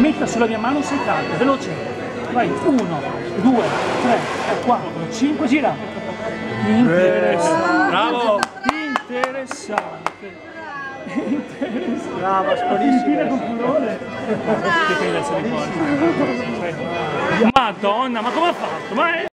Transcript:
metta sulla mia mano 6 carte, veloce. Vai, 1, 2, 3, 4, 5, gira. Interessante. Bravo. Interessante. Interessante. Brava, sparisci. Madonna, ma come ha fatto? Ma è...